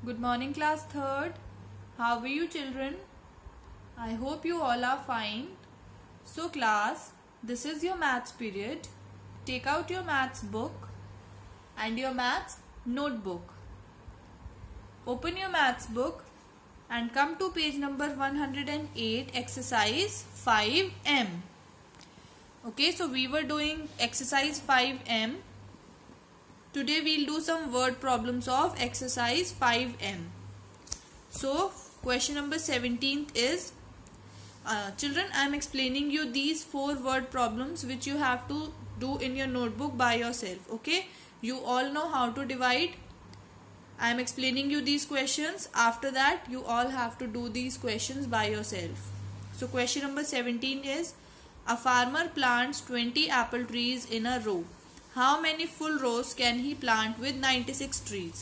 Good morning, class 3rd. How are you, children? I hope you all are fine. So, class, this is your maths period. Take out your maths book and your maths notebook. Open your maths book and come to page number 108, exercise 5M. Okay, so we were doing exercise 5M. Today we'll do some word problems of exercise 5M. So question number 17 is, children, I am explaining you these 4 word problems which you have to do in your notebook by yourself. Okay, you all know how to divide. I am explaining you these questions. After that you all have to do these questions by yourself. So question number 17 is, a farmer plants 20 apple trees in a row. How many full rows can he plant with 96 trees?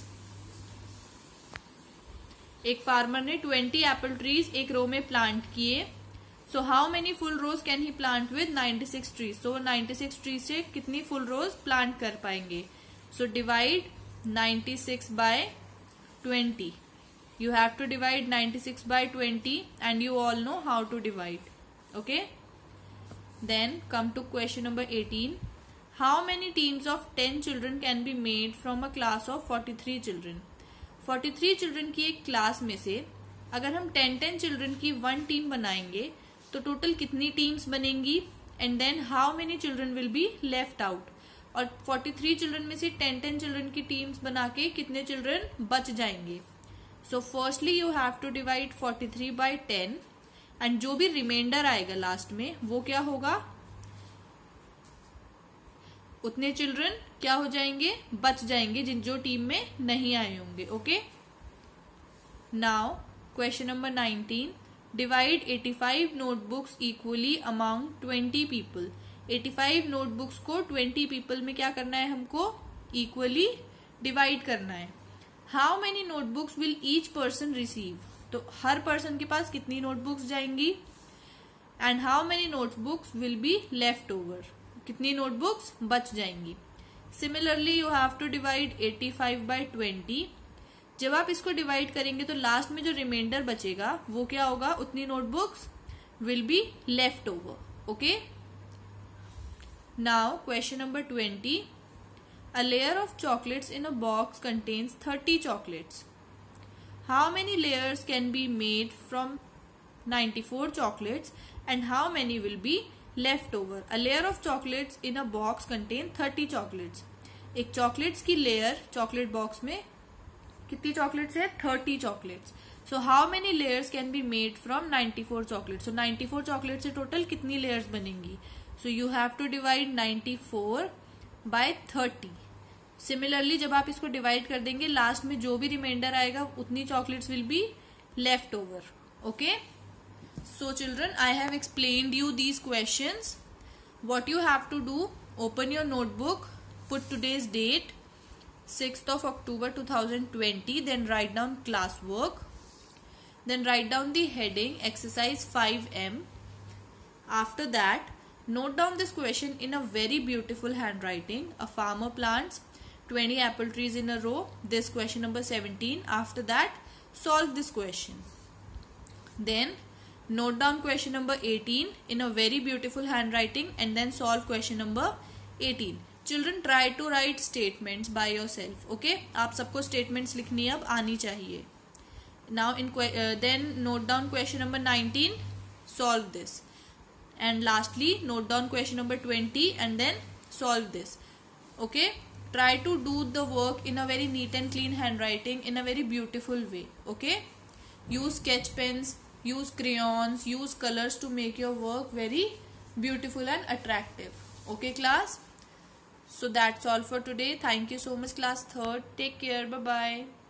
एक farmer ने 20 apple trees एक row में plant किए. So how many full rows can he plant with 96 trees. So 96 trees से कितनी full rows plant कर पाएंगे? So divide 96 by 20. You have to divide 96 by 20 and you all know how to divide. Okay, then come to question number 18. How many teams of 10 children can be made from a class of 43 children? 43 children की एक class में से अगर हम 10 children की 1 team बनाएंगे तो total कितनी टीम्स बनेंगी, and then how many children will be left out. और 43 चिल्ड्रन में से 10 चिल्ड्रन की टीम्स बना के कितने चिल्ड्रन बच जाएंगे. So firstly you have to divide 43 by 10 and जो भी रिमाइंडर आएगा लास्ट में वो क्या होगा, उतने चिल्ड्रन क्या हो जाएंगे, बच जाएंगे, जो टीम में नहीं आए होंगे. Okay, now question number 19. Divide 85 notebooks equally among 20 people. 85 notebooks को 20 पीपल में क्या करना है, हमको इक्वली डिवाइड करना है. How many notebooks will each person receive. तो हर पर्सन के पास कितनी नोटबुक्स जाएंगी, and how many notebooks will be left over, कितनी नोटबुक्स बच जाएंगी. Similarly you have to divide 85 by 20. जब आप इसको डिवाइड करेंगे तो लास्ट में जो रिमाइंडर बचेगा वो क्या होगा, उतनी notebooks will be left over. Okay, now question number 20. A layer of chocolates in a box contains 30 chocolates. How many layers can be made from 94 chocolates and how many will be left over. A layer of chocolates in a box contain 30 chocolates. एक chocolates की layer chocolate box में कितनी chocolates है, 30 chocolates. So how many layers can be made from 94 chocolates. So 94 chocolate से total कितनी layers बनेंगी. So you have to divide 94 by 30. Similarly जब आप इसको डिवाइड कर देंगे लास्ट में जो भी रिमाइंडर आएगा उतनी chocolates will be left over. Okay, so children, I have explained you these questions. What you have to do, open your notebook, put today's date 6th of October 2020, then write down class work, then write down the heading exercise 5M. After that note down this question in a very beautiful handwriting. A farmer plants 20 apple trees in a row. This question number 17. After that solve this question. Then note down question number 18 in a very beautiful handwriting and then solve question number 18. Children, try to write statements by yourself. Okay, आप सबको statements लिखनी अब आनी चाहिए. Now then note down question number 19, solve this, and lastly note down question number 20 and then solve this. Okay, try to do the work in a very neat and clean handwriting in a very beautiful way. Okay, use sketch pens, use crayons, use colors to make your work very beautiful and attractive. Okay class, so that's all for today. Thank you so much class 3rd. Take care. Bye bye.